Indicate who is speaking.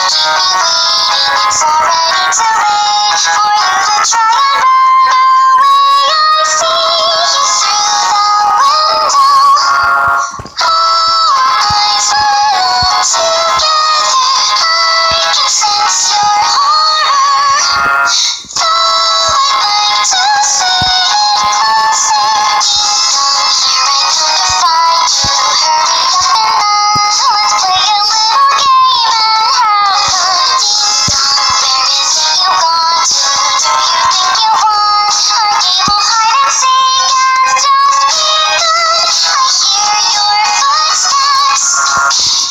Speaker 1: It's already too late for you to try and run away. I see you through the window. Eyes are together. I can sense your horror. Though I'd like to see it closer. Here I come to find you. Hurry up and run. Let's play a little game and have fun. Where is it you gone to? Do you think you won? Our game of hide and seek has just begun. I hear your footsteps.